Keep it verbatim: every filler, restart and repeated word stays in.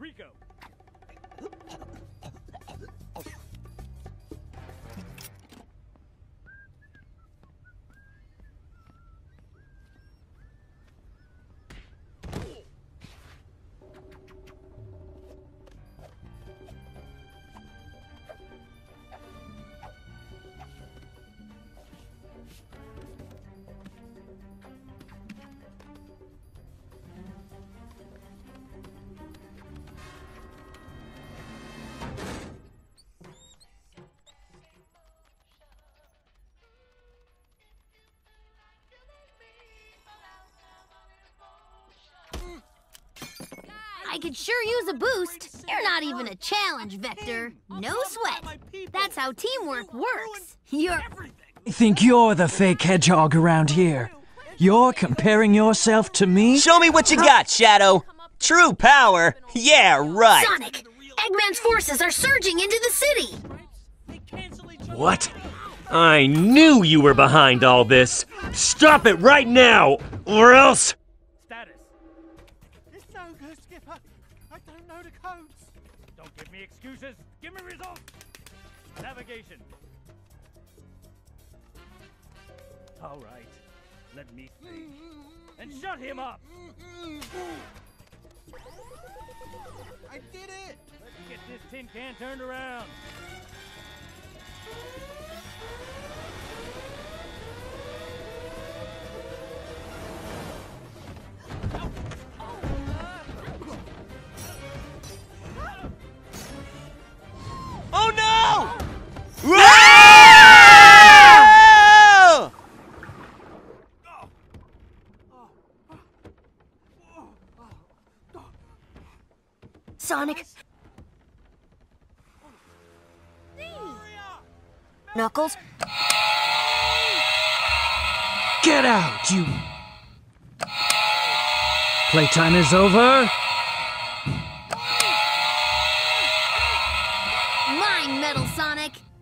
Rico. I could sure use a boost. You're not even a challenge, Vector. No sweat. That's how teamwork works. You're... I think you're the fake hedgehog around here. You're comparing yourself to me? Show me what you got, Shadow. True power? Yeah, right. Sonic! Eggman's forces are surging into the city! What? I knew you were behind all this. Stop it right now, or else... Status. It's no good, Skipper. I don't know the codes. Don't give me excuses. Give me results. Navigation. All right. Let me see. And shut him up. I did it. Let's get this tin can turned around. Oh no! Whoa! Sonic? Knuckles? Get out, you... Playtime is over. Mine, Metal Sonic!